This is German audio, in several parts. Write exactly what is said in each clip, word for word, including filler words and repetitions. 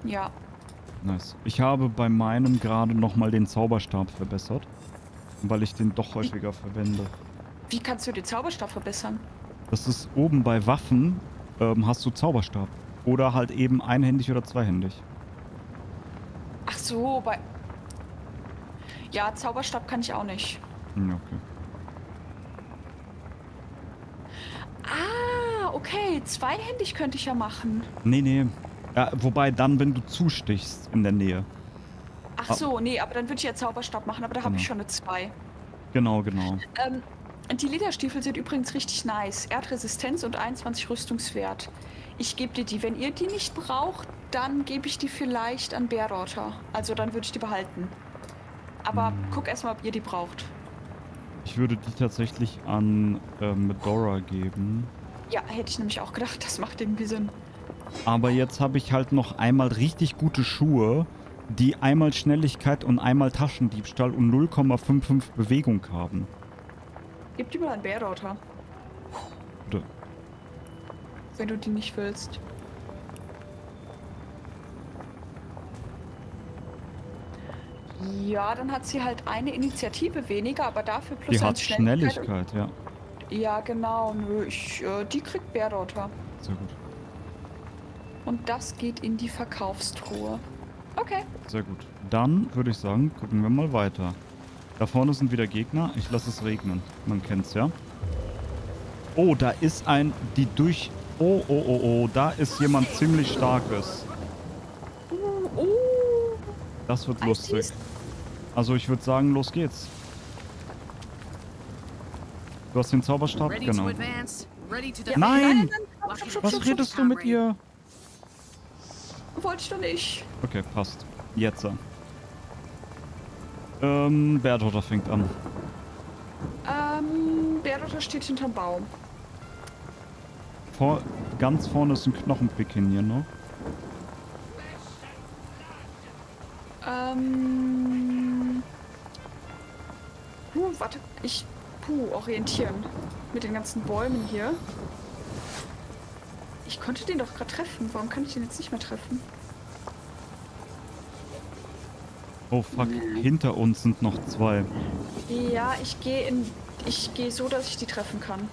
Ja. Nice. Ich habe bei meinem gerade nochmal den Zauberstab verbessert, weil ich den doch Wie, häufiger verwende. wie kannst du den Zauberstab verbessern? Das ist oben bei Waffen, ähm, hast du Zauberstab. Oder halt eben einhändig oder zweihändig. Ach so, bei... Ja, Zauberstab kann ich auch nicht. Hm, okay. Ah, okay. Zweihändig könnte ich ja machen. Nee, nee. Ja, wobei dann, wenn du zustichst in der Nähe. Ach Ah, so, nee, aber dann würde ich ja Zauberstab machen, aber da habe ich genau. schon eine zwei. Genau, genau. Ähm, die Lederstiefel sind übrigens richtig nice. Erdresistenz und einundzwanzig Rüstungswert. Ich gebe dir die. Wenn ihr die nicht braucht, dann gebe ich die vielleicht an Bärrotter. Also dann würde ich die behalten. Aber Hm. guck erstmal, ob ihr die braucht. Ich würde die tatsächlich an ähm, Medora geben. Ja, hätte ich nämlich auch gedacht, das macht irgendwie Sinn. Aber jetzt habe ich halt noch einmal richtig gute Schuhe, die einmal Schnelligkeit und einmal Taschendiebstahl und null Komma fünfundfünfzig Bewegung haben. Gib die mal an Bärrotter, Oder? wenn du die nicht willst. Ja, dann hat sie halt eine Initiative weniger, aber dafür plus Die hat eins Schnelligkeit. Schnelligkeit, ja. Ja, genau. Nö, ich, äh, die kriegt Bärrotter. Sehr gut. Und das geht in die Verkaufstruhe. Okay. Sehr gut. Dann würde ich sagen, gucken wir mal weiter. Da vorne sind wieder Gegner. Ich lasse es regnen. Man kennt's ja. Oh, da ist ein... Die durch... Oh, oh, oh, oh. Da ist jemand ziemlich Starkes. Uh, uh. Das wird I lustig. see. Also ich würde sagen, los geht's. Du hast den Zauberstab? Ready Genau. to advance. Ready to Ja, defend. Nein! nein, nein, nein. Stopp, stopp, Was stopp, stopp, redest du mit ihr? stopp. Wollte ich doch nicht. Okay, passt. Jetzt. Ähm, Bärtotter fängt an. Ähm, Bärrotter steht hinterm Baum. Vor, ganz vorne ist ein Knochenpick hin hier noch. Ähm. Puh, warte. Ich. Puh, orientieren. Mit den ganzen Bäumen hier. Ich konnte den doch gerade treffen. Warum kann ich den jetzt nicht mehr treffen? Oh fuck, hinter uns sind noch zwei. Ja, ich gehe in. Ich gehe so, dass ich die treffen kann.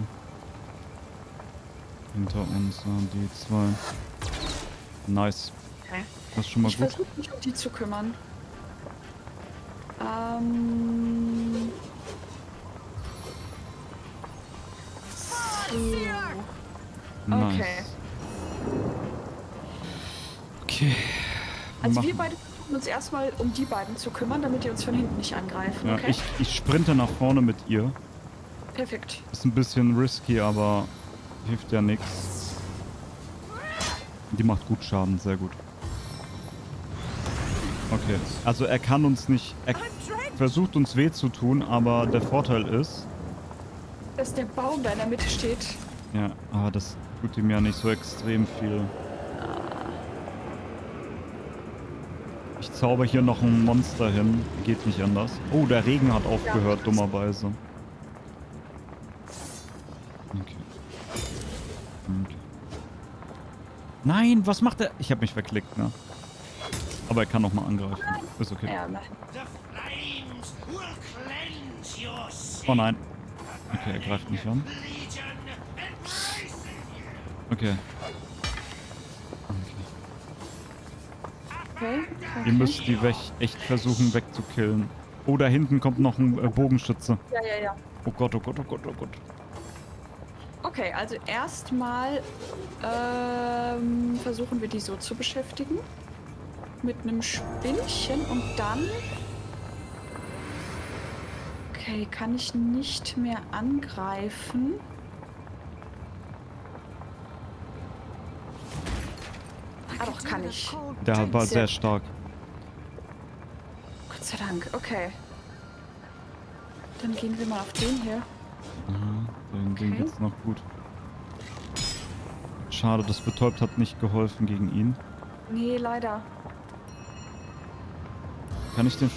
Hinter uns sind die zwei. Nice. Okay. Das ist schon mal Ich gut. versuche mich um die zu kümmern. Ähm. So. Nice. Okay. Okay. Also machen- wir beide versuchen uns erstmal um die beiden zu kümmern, damit die uns von hinten nicht angreifen, Ja, okay? ich, ich sprinte nach vorne mit ihr. Perfekt. Ist ein bisschen risky, aber hilft ja nichts. Die macht gut Schaden, sehr gut. Okay, also er kann uns nicht... Er versucht uns weh zu tun, aber der Vorteil ist... Dass der Baum da in der Mitte steht. Ja, aber das tut ihm ja nicht so extrem viel. Ich zauber hier noch ein Monster hin. Geht nicht anders. Oh, der Regen hat aufgehört, dummerweise. Okay. Okay. Nein, was macht er? Ich habe mich verklickt, ne? Aber er kann noch mal angreifen. Ist okay. Ja, nein. Oh nein. Okay, er greift nicht an. Okay. Okay. Ihr müsst die weg echt versuchen wegzukillen. Oh, da hinten kommt noch ein äh, Bogenschütze. Ja, ja, ja. Oh Gott, oh Gott, oh Gott, oh Gott. Okay, also erstmal ähm, versuchen wir die so zu beschäftigen. Mit einem Spinnchen und dann... Okay, kann ich nicht mehr angreifen. Ah doch, kann ich. Der war Sehr- sehr stark. Gott sei Dank, okay. Dann gehen wir mal auf den hier. Aha, dem, dem Okay. geht's noch gut. Schade, das Betäubt hat nicht geholfen gegen ihn. Nee, leider. Kann ich den...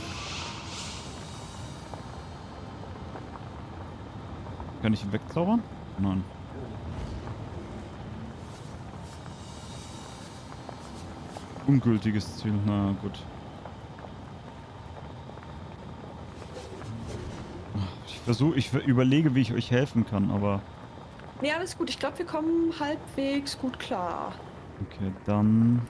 Kann ich ihn wegzaubern? Nein. Ungültiges Ziel. Na gut. Ich versuche, ich überlege, wie ich euch helfen kann, aber... Nee, alles gut. Ich glaube, wir kommen halbwegs gut klar. Okay, dann...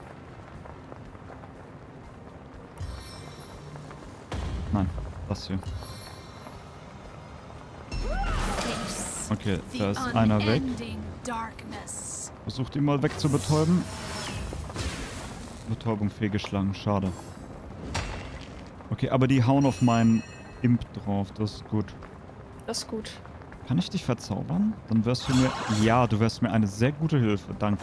Nein, das hier. Okay, da ist einer weg. Versucht ihn mal wegzubetäuben. Betäubung fehlgeschlagen, schade. Okay, aber die hauen auf meinen Imp drauf, das ist gut. Das ist gut. Kann ich dich verzaubern? Dann wärst du mir... Ja, du wärst mir eine sehr gute Hilfe, danke.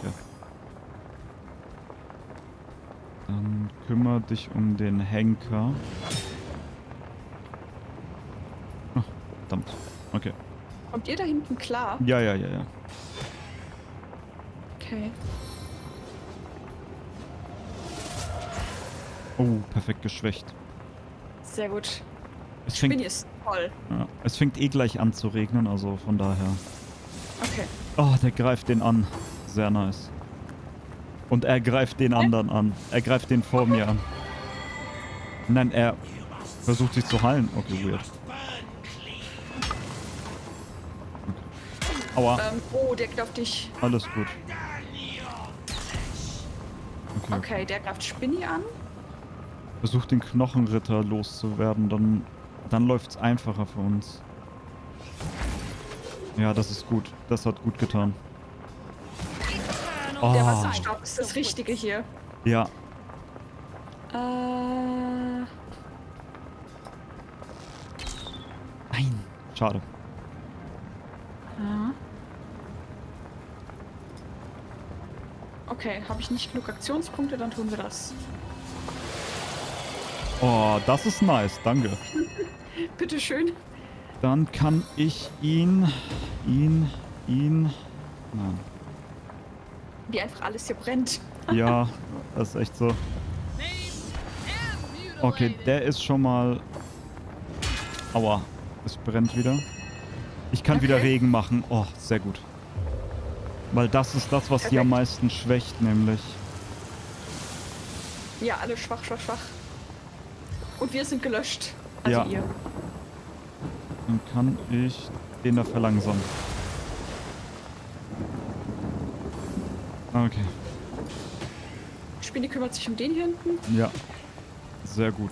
Dann kümmere dich um den Henker. Ach, verdammt. Okay. Kommt ihr da hinten klar? Ja, ja, ja, ja. Okay. Oh, perfekt geschwächt. Sehr gut. Es Spinni fängt, ist toll. ja, es fängt eh gleich an zu regnen, also von daher. Okay. Oh, der greift den an. Sehr nice. Und er greift den anderen an. Er greift den vor mir an. Nein, er versucht sich zu heilen. Okay, weird. Okay. Aua. Ähm, oh, der geht auf dich. Alles gut. Okay. Okay, der greift Spinni an. Versucht den Knochenritter loszuwerden, dann, dann läuft es einfacher für uns. Ja, das ist gut. Das hat gut getan. Oh. Der Wasserstab ist das Richtige hier. Ja. Äh... Nein. Schade. Ja. Okay, habe ich nicht genug Aktionspunkte, dann tun wir das. Oh, das ist nice. Danke. Bitteschön. Dann kann ich ihn, ihn, ihn... Nein. Wie einfach alles hier brennt. Ja, das ist echt so. Okay, der ist schon mal... Aua, es brennt wieder. Ich kann Okay. wieder Regen machen. Oh, sehr gut. Weil das ist das, was die am Perfekt. meisten schwächt, nämlich. Ja, alle schwach, schwach, schwach. Und wir sind gelöscht. Also Ja. ihr. Dann kann ich den da verlangsamen. Okay. Spinni kümmert sich um den hier hinten. Ja. Sehr gut.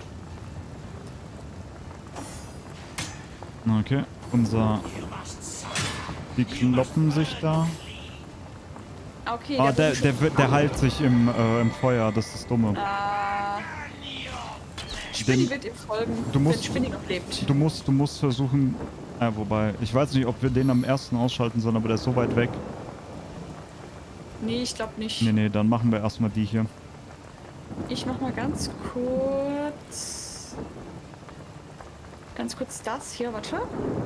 Okay. Unser... Die kloppen sich da. Okay, Ah, der, wurde der, schon- wird- der heilt sich im, äh, im Feuer. Das ist das Dumme. Ah. Spinni Den- wird ihm folgen, du musst- wenn Spinni noch lebt. Du musst, du musst versuchen... Äh, wobei, ich weiß nicht, ob wir den am ersten ausschalten sollen, aber der ist so weit weg. Nee, ich glaube nicht. Nee, nee, dann machen wir erstmal die hier. Ich mach mal ganz kurz... Ganz kurz das hier, warte.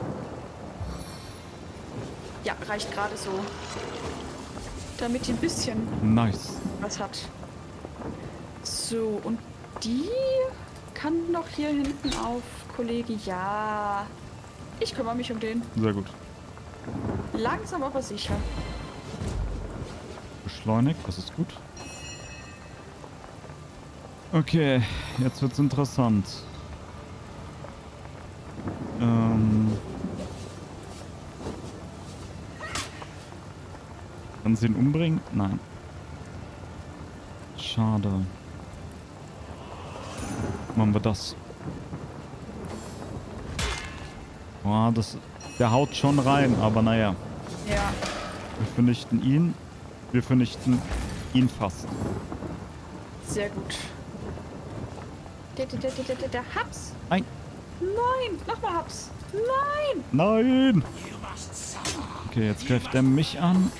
Ja, reicht gerade so. Damit die ein bisschen Nice. was hat. So, und die kann doch hier hinten auf Kollege. Ja. Ich kümmere mich um den. Sehr gut. Langsam aber sicher. Beschleunigt, das ist gut. Okay, jetzt wird's interessant. Ähm... Kann sie ihn umbringen? Nein. Schade. Machen wir das. Boah, das... Der haut schon rein, aber naja. Ja. Wir vernichten ihn. Wir vernichten ihn fast. Sehr gut. Der, der, der, der, der, der Haps. Nein. Nein. Nochmal Haps. Nein. Nein! Okay, jetzt greift er mich an.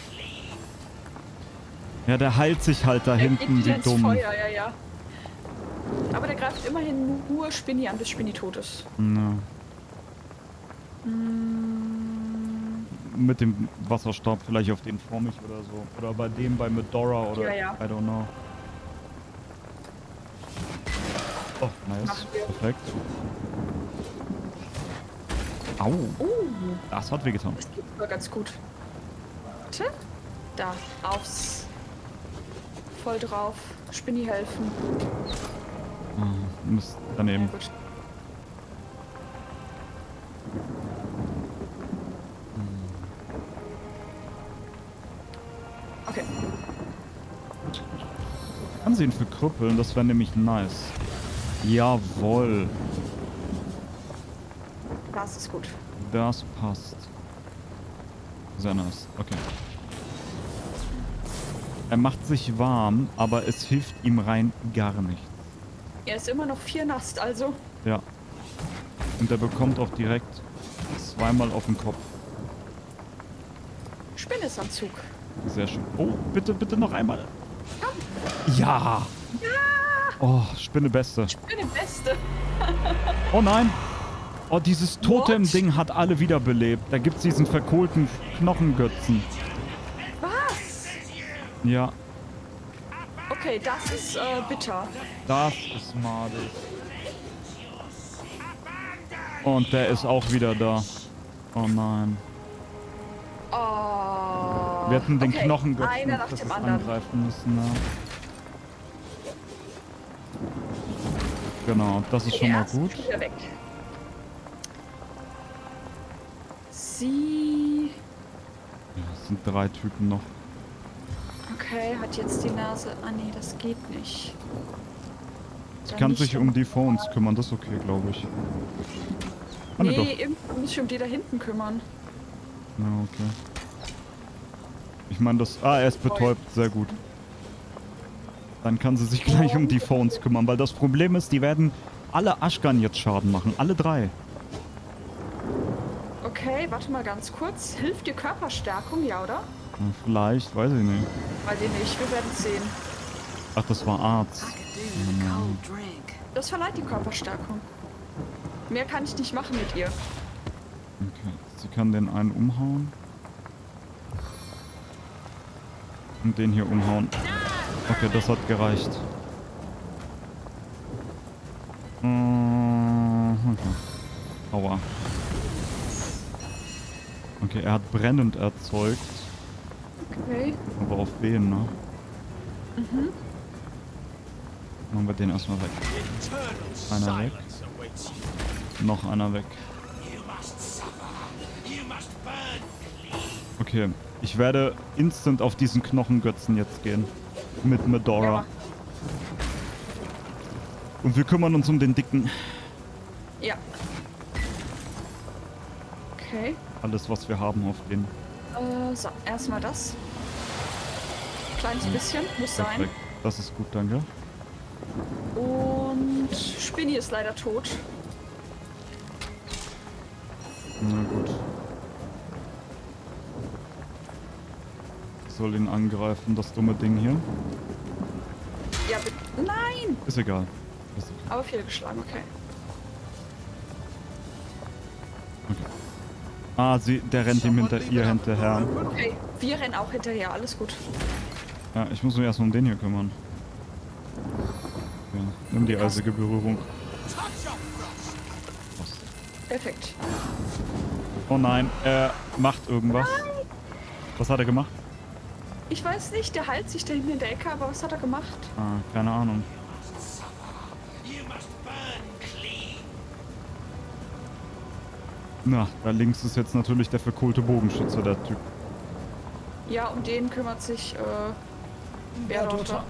Ja, der heilt sich halt da Er geht hinten, wieder wie ins dumm. Feuer, ja, ja. Aber der greift immerhin nur Spinni an, bis Spinni tot ist. Ja. Mm, Mit dem Wasserstab vielleicht auf den vor mich oder so. Oder bei dem bei Medora oder Ja, ja. I don't know. Oh, nice. Machen wir. Perfekt. Au, oh, das hat wehgetan. das geht sogar ganz gut. Warte. Da, aufs voll drauf. Spinni helfen. Ah, Mist, daneben. Ja, gut. Okay. Kann sie ihn verkrüppeln, das wäre nämlich nice. Jawohl. Das ist gut. Das passt. Sehr nice. Okay. Er macht sich warm, aber es hilft ihm rein gar nichts. Er ist immer noch vier Nast, also. Ja. Und er bekommt auch direkt zweimal auf den Kopf. Spinnesanzug. Sehr schön. Oh, bitte, bitte noch einmal. Ja. Ja! Oh, Spinne Beste. Spinne Beste. Oh nein. Oh, dieses Totem-Ding hat alle wiederbelebt. Da gibt's diesen verkohlten Knochengötzen. Was? Ja, Okay, das ist äh, bitter. das ist madig. Und der ist auch wieder da. Oh nein. Oh. Wir hätten den okay. Knochengötzen Einer nach das dem ist anderen. angreifen müssen. Ja. Genau, das ist Okay, schon mal erst gut. wieder weg. Sie. Ja, es sind drei Typen noch. Okay, hat jetzt die Nase. Ah nee, das geht nicht. Sie Dann kann nicht sich um die vor uns kümmern, das ist okay, glaube ich. Ah, nee, Nee, doch. irgendwie muss ich um die da hinten kümmern. Ja, okay. Ich meine, das... Ah, er ist betäubt, sehr gut. Dann kann sie sich gleich um die vor uns kümmern, weil das Problem ist, die werden alle Ashkan jetzt Schaden machen. Alle drei. Okay, warte mal ganz kurz. Hilft dir Körperstärkung, ja, oder? Ja, vielleicht, weiß ich nicht. Weiß ich nicht, wir werden sehen. Ach, das war Arzt. Das verleiht die Körperstärkung. Mehr kann ich nicht machen mit ihr. Okay, sie kann den einen umhauen. Und den hier umhauen. Okay, das hat gereicht. Mhm. Aua. Okay, er hat brennend erzeugt. Okay. Aber auf wen, ne? Mhm. Machen wir den erstmal weg. Einer weg. Noch einer weg. Okay, ich werde instant auf diesen Knochengötzen jetzt gehen. Mit Medora. Ja. Und wir kümmern uns um den Dicken. Ja. Okay. Alles, was wir haben auf den. Äh, so, erstmal das. Kleines bisschen, muss sein. Perfekt. Das ist gut, danke. Und Spinni ist leider tot. Na gut. Ich soll ihn angreifen, das dumme Ding hier. Ja, bitte. Nein! Ist egal. Ist okay. Aber fehlgeschlagen, okay. Okay. Ah, sie, der rennt ihm hinter ihr hinterher. Okay, wir rennen auch hinterher, alles gut. Ja, ich muss mich erstmal um den hier kümmern. Ja, nimm die eisige Berührung. Was? Perfekt. Oh nein, er macht irgendwas. Was hat er gemacht? Ich weiß nicht, der heilt sich da hinten in der Ecke, aber was hat er gemacht? Ah, keine Ahnung. Na, da links ist jetzt natürlich der verkohlte Bogenschütze, der Typ. Ja, um den kümmert sich äh, Bärdotter.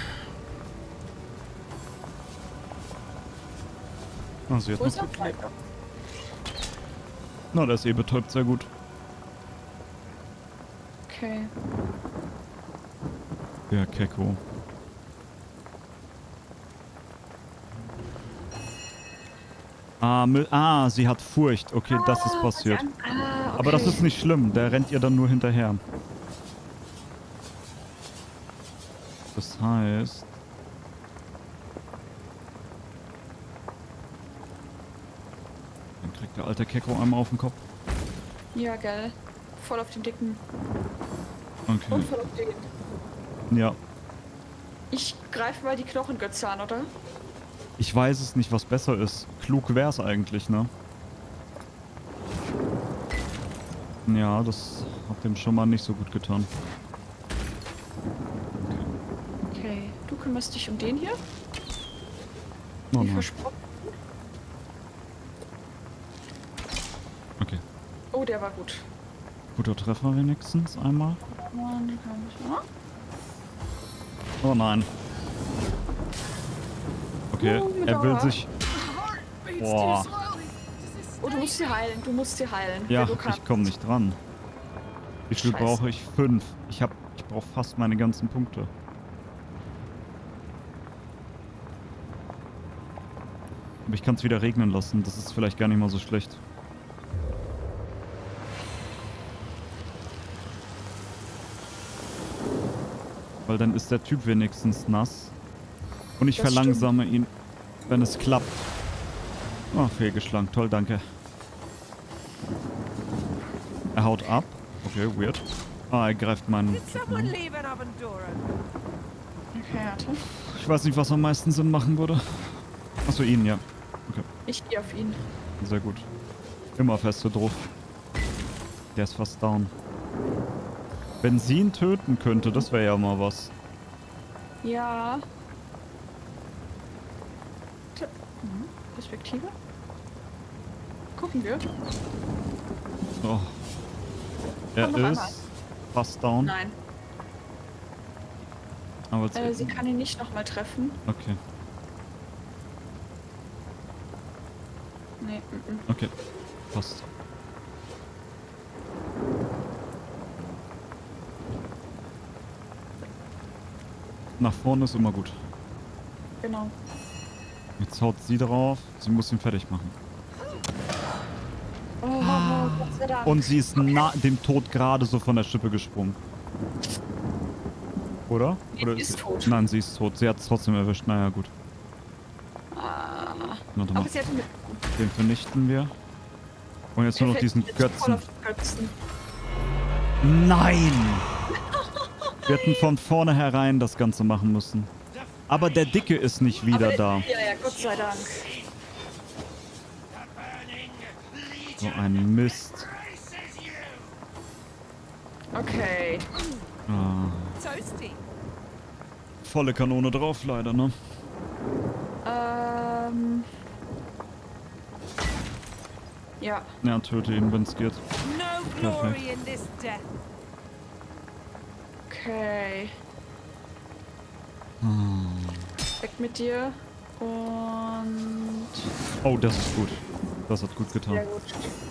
Ah, sie hat Wo ist noch er? geklebt. Na, der ist eh betäubt, sehr gut. Okay. Der Kecko. Ah, Mil ah, sie hat Furcht. Okay, das ist passiert. Ah, okay. Aber das ist nicht schlimm, der rennt ihr dann nur hinterher. Das heißt... Dann kriegt der alte Kecko einmal auf den Kopf. Ja, geil. Voll auf den Dicken. Okay. Und voll auf den. Ja. Ich greife mal die Knochengötze an, oder? Ich weiß es nicht, was besser ist. Klug wär's eigentlich, ne? Ja, das hat dem schon mal nicht so gut getan. Okay. kümmerst dich um den hier. Oh Wie nein. versprochen. Okay. Oh, der war gut. Guter Treffer wenigstens einmal. Und kann ich, ja? Oh nein. Okay, Oh, er will Dauer. sich... Boah. Oh, du musst sie heilen. Du musst sie heilen. Ja, wenn du kannst. ich komme nicht dran. Wie viel Scheiße. brauche ich? Fünf. Ich hab, ich brauche fast meine ganzen Punkte. Aber ich kann es wieder regnen lassen. Das ist vielleicht gar nicht mal so schlecht. Weil dann ist der Typ wenigstens nass. Und ich Das verlangsame ihn, wenn es klappt. Oh, fehlgeschlagen. Toll, danke. Er haut ab. Okay, weird. Ah, er greift meinen Typen an. Okay, warte. Ich weiß nicht, was am meisten Sinn machen würde. Achso, ihn, ja. Okay, Ich gehe auf ihn. sehr gut. Immer feste drauf. Der ist fast down. Wenn sie ihn töten könnte, das wäre ja mal was. Ja. Tja, mhm. Perspektive. Gucken wir. Oh. Er Komm noch einmal. ist fast down. Nein. Aber jetzt Äh, sie kann ihn nicht nochmal treffen. okay, Nee, mm, mm. okay. Passt. Nach vorne ist immer gut. Genau. Jetzt haut sie drauf. Sie muss ihn fertig machen. Oh, Gott sei Dank. Und sie ist na dem Tod gerade so von der Schippe gesprungen. Oder? Nee, Oder sie ist sie- tot. Nein, sie ist tot. Sie hat es trotzdem erwischt. Naja, gut. Ah. Warte mal. Aber sie hat mit. Den vernichten wir. Und jetzt nur noch diesen Götzen. Götzen. Nein! Wir hätten von vornherein das Ganze machen müssen. Aber der Dicke ist nicht wieder Aber, da. Ja, ja, Gott sei Dank. So ein Mist. Okay. Ah. Volle Kanone drauf, leider, ne? Ähm. Ja. Ja, töte ihn, wenn es geht. No glory glory in this death. Okay. Hm. Weg mit dir. Und. Oh, das ist gut. Das hat gut getan. Sehr gut.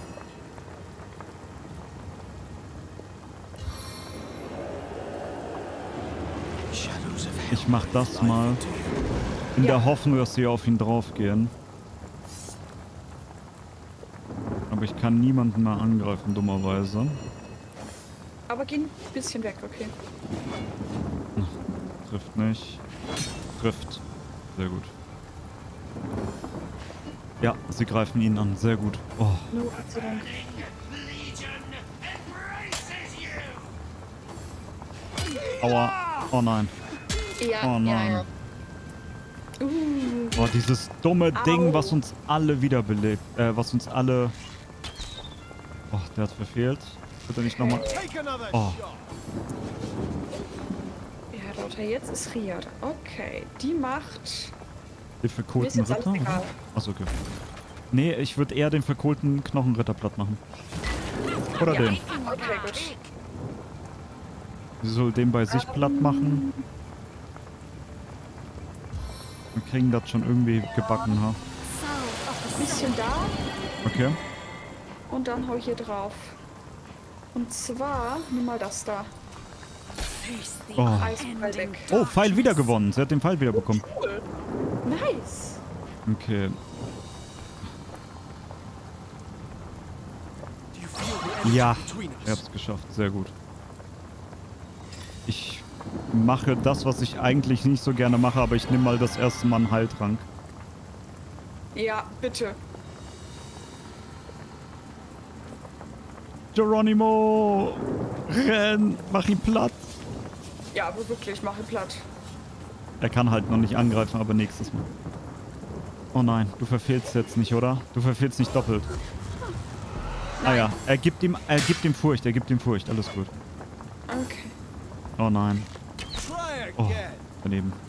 Ich mach das mal. In Ja. der Hoffnung, dass sie auf ihn draufgehen. Aber ich kann niemanden mehr angreifen, dummerweise. Aber geh ein bisschen weg, okay. Trifft nicht. Trifft. Sehr gut. Ja, sie greifen ihn an. Sehr gut. Oh, Nur Gott sei Dank. aua. Oh nein. Ja, Oh ja, nein. ja. Uh, Oh, dieses dumme Au. Ding, was uns alle wiederbelebt. Äh, was uns alle... Oh, der hat verfehlt. Bitte nicht nochmal... Take another Oh. shot. ja, Daughter, jetzt ist Riyad. Okay, die macht. Den verkohlten Mir ist jetzt Ritter? alles egal. Achso, okay. Nee, ich würde eher den verkohlten Knochenritter platt machen. Oder den. Okay, gut. Sie soll den bei sich platt machen. Wir kriegen das schon irgendwie gebacken, ha? Bisschen da Okay. und dann hau ich hier drauf. Und zwar, nimm mal das da. Oh. Eispfeil weg. Oh, Pfeil wieder gewonnen. Sie hat den Pfeil wieder bekommen. Cool. Nice. Okay. Do you feel the energy Ja, between ihr us? habt's geschafft. Sehr gut. Ich mache das, was ich eigentlich nicht so gerne mache, aber ich nehme mal das erste Mal einen Heiltrank. Ja, bitte. Geronimo! Renn! Mach ihn platt! Ja, aber wirklich, mach ihn platt. Er kann halt noch nicht angreifen, aber nächstes Mal. Oh nein, du verfehlst jetzt nicht, oder? Du verfehlst nicht doppelt. Ah ja, er gibt ihm, er gibt ihm Furcht, er gibt ihm Furcht, alles gut. Okay. Oh nein. Try Oh, again. daneben.